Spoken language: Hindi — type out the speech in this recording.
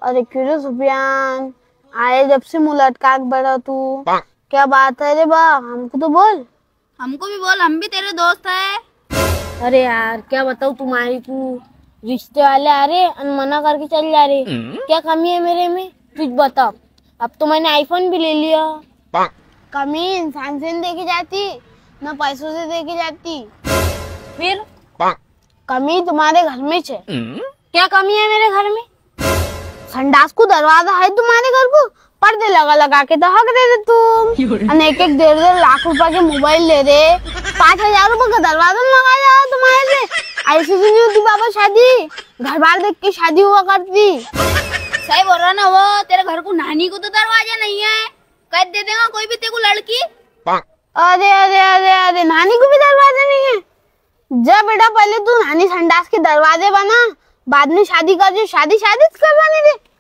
अरे क्यों रे सुफियान, आए जब से मुंह लटका के बैठा तू। क्या बात है रे बा, हमको तो बोल। हमको भी बोल, हम भी तेरे दोस्त है। अरे यार क्या बताऊँ तुम्हारी को, रिश्ते वाले आ रहे और मना करके चल जा रहे। क्या कमी है मेरे में तुझ बता। अब तो मैंने आईफोन भी ले लिया। कमी इंसान से नहीं देखी जाती, न पैसों से देखी जाती। फिर कमी तुम्हारे घर में है। क्या कमी है मेरे घर में? संडास को दरवाजा है तुम्हारे घर को, पर्दे लगा लगा के दहक दे रहे तुम। एक एक 1.5 लाख रुपए के मोबाइल ले रहे, 5,000 रुपए का दरवाजा लगा जाओ तुम्हारे से। ऐसी तो नहीं होती बाबा शादी, घर बार देख के शादी हुआ करती। सही बोल रहा ना वो, तेरे घर को नानी को तो दरवाजा नहीं है, कह दे देगा कोई भी तेरे को लड़की। अरे अरे अरे अरे नानी को भी दरवाजा नहीं है? जा बेटा पहले तू नानी संडास के दरवाजे बना, बाद में शादी कर, जो शादी करवाने दे।